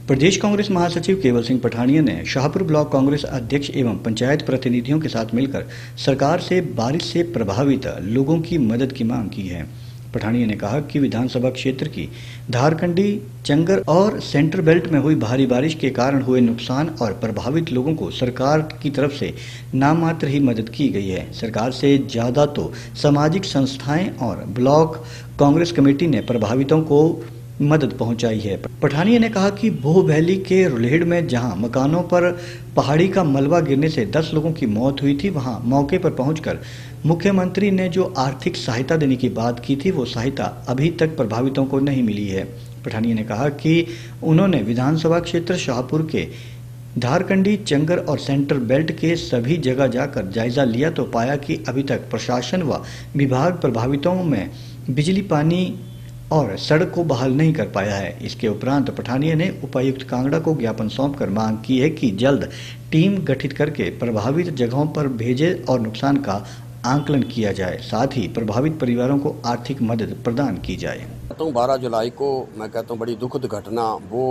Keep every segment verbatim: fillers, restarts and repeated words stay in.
प्रदेश कांग्रेस महासचिव केवल सिंह पठानिया ने शाहपुर ब्लॉक कांग्रेस अध्यक्ष एवं पंचायत प्रतिनिधियों के साथ मिलकर सरकार से बारिश से प्रभावित लोगों की मदद की मांग की है। पठानिया ने कहा कि विधानसभा क्षेत्र की धारकंडी, चंगर और सेंटर बेल्ट में हुई भारी बारिश के कारण हुए नुकसान और प्रभावित लोगों को सरकार की तरफ से नाम मात्र ही मदद की गई है। सरकार से ज्यादा तो सामाजिक संस्थाएं और ब्लॉक कांग्रेस कमेटी ने प्रभावितों को मदद पहुंचाई है। पठानिया ने कहा कि भोह वैली के रुलेहड़ में जहां मकानों पर पहाड़ी का मलबा गिरने से दस लोगों की मौत हुई थी, वहां मौके पर पहुंचकर मुख्यमंत्री ने जो आर्थिक सहायता देने की बात की थी, वो सहायता अभी तक प्रभावितों को नहीं मिली है। पठानिया ने कहा कि उन्होंने विधानसभा क्षेत्र शाहपुर के धारकंडी, चंगर और सेंटर बेल्ट के सभी जगह जाकर जायजा लिया तो पाया कि अभी तक प्रशासन व विभाग प्रभावितों में बिजली, पानी और सड़क को बहाल नहीं कर पाया है। इसके उपरांत पठानिया ने उपायुक्त कांगड़ा को ज्ञापन सौंपकर मांग की है कि जल्द टीम गठित करके प्रभावित जगहों पर भेजे और नुकसान का आंकलन किया जाए, साथ ही प्रभावित परिवारों को आर्थिक मदद प्रदान की जाए। तो बारह जुलाई को मैं कहता हूँ बड़ी दुखद घटना वो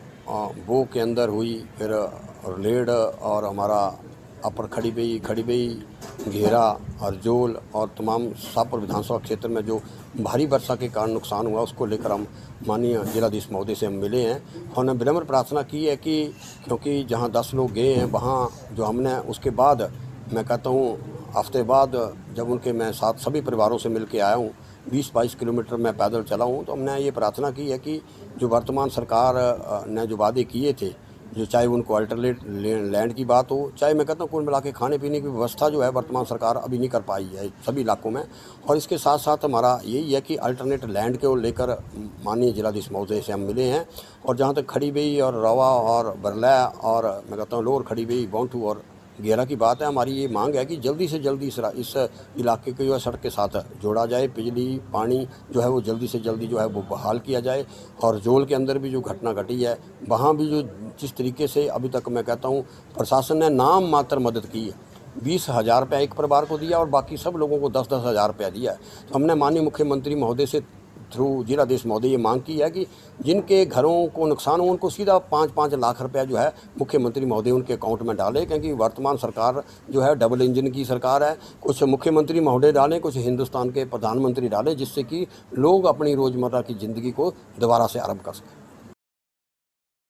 वो के अंदर हुई, फिर रुलेहड़ और हमारा अपर खड़ीबई, खड़ीबई, घेरा, हरजोल और तमाम शाहपुर विधानसभा क्षेत्र में जो भारी वर्षा के कारण नुकसान हुआ, उसको लेकर हम माननीय जिलाधीश महोदय से हम मिले हैं और हमने विनम्र प्रार्थना की है कि क्योंकि जहां दस लोग गए हैं, वहां जो हमने उसके बाद मैं कहता हूं हफ्ते बाद जब उनके मैं साथ सभी परिवारों से मिल के आया हूँ, बीस बाईस किलोमीटर मैं पैदल चला हूँ, तो हमने ये प्रार्थना की है कि जो वर्तमान सरकार ने जो वादे किए थे, जो चाहे उनको अल्टरनेट लैंड की बात हो, चाहे मैं कहता हूँ कुल मिला के खाने पीने की व्यवस्था जो है वर्तमान सरकार अभी नहीं कर पाई है सभी इलाकों में। और इसके साथ साथ हमारा यही है कि अल्टरनेट लैंड को लेकर माननीय जिलाधीश महोदय से हम मिले हैं और जहाँ तक खड़ीबई और रवा और बरला और मैं कहता हूँ लोअर खड़ीबई, बौंठू और घेरा की बात है, हमारी ये मांग है कि जल्दी से जल्दी इस, इस इलाके को जो है सड़क के साथ जोड़ा जाए, बिजली, पानी जो है वो जल्दी से जल्दी जो है वो बहाल किया जाए। और जोल के अंदर भी जो घटना घटी है, वहाँ भी जो जिस तरीके से अभी तक मैं कहता हूँ प्रशासन ने नाम मात्र मदद की है, बीस हज़ार रुपया एक परिवार को दिया और बाकी सब लोगों को दस दस हज़ार रुपया दिया है। तो हमने माननीय मुख्यमंत्री महोदय से थ्रू जिलाधीश महोदय ये मांग की है कि जिनके घरों को नुकसान हो उनको सीधा पाँच पाँच लाख रुपया जो है मुख्यमंत्री महोदय उनके अकाउंट में डाले, क्योंकि वर्तमान सरकार जो है डबल इंजन की सरकार है। कुछ मुख्यमंत्री महोदय डालें, कुछ हिंदुस्तान के प्रधानमंत्री डालें, जिससे कि लोग अपनी रोज़मर्रा की ज़िंदगी को दोबारा से आरंभ कर सकें।